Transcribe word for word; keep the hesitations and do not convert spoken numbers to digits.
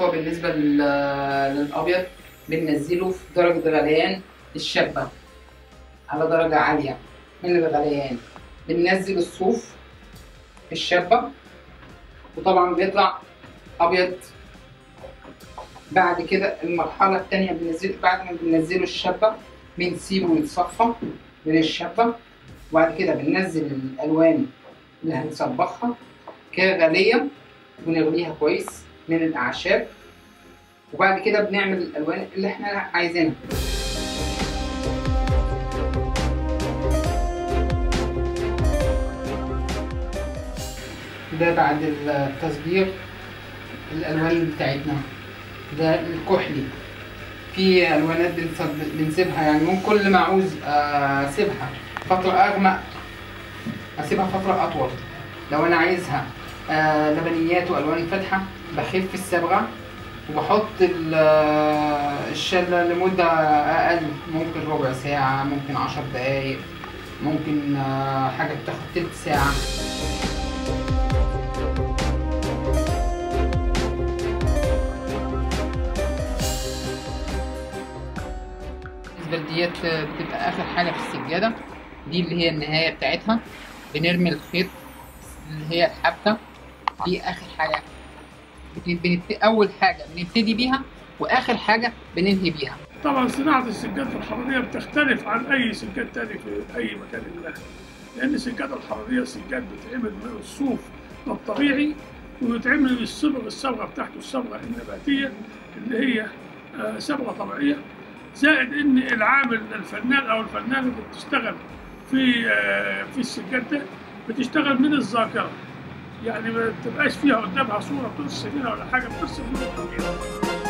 خطوة بالنسبة لل- للأبيض، بننزله في درجة غليان الشابة على درجة عالية من الغليان. بننزل الصوف في الشابة وطبعا بيطلع أبيض. بعد كده المرحلة التانية بننزل، بعد ما بننزله الشابة بنسيبه يتصفى من الشابة، وبعد كده بننزل الألوان اللي هنصبغها كغلية ونغليها كويس من الأعشاب، وبعد كده بنعمل الألوان اللي احنا عايزينها. ده بعد التصبيغ الألوان بتاعتنا. ده الكحلي. في ألوانات بنصب- بنسيبها، يعني ممكن كل ما أعوز أسيبها فترة أغمق أسيبها فترة أطول. لو أنا عايزها آه لبنيات وألوان فاتحة بخف الصبغة وبحط ال- آه، الشلة لمدة أقل، ممكن ربع ساعة، ممكن عشر دقايق، ممكن آه، حاجة بتاخد تلت ساعة. بالنسبة ديت بتبقى آخر حاجة في السجادة، دي اللي هي النهاية بتاعتها. بنرمي الخيط اللي هي الحبكة دي آخر حاجة. بنبتدي أول حاجة بنبتدي بيها وآخر حاجة بننهي بيها. طبعا صناعة السجاد الحرارية بتختلف عن أي سجاد تاني في أي مكان ما، لأن السجادة الحرارية سجاد بيتعمل من الصوف الطبيعي وبيتعمل من الصبغة، الصبغة بتاعته الصبغة النباتية اللي هي آه، صبغة طبيعية، زائد إن العامل الفنان أو الفنانة اللي بتشتغل في آه، في السجاد ده بتشتغل من الذاكرة، يعني ما تبقاش فيها قدامها صورة بترسم منها ولا حاجة، بترسم من الطبيعة.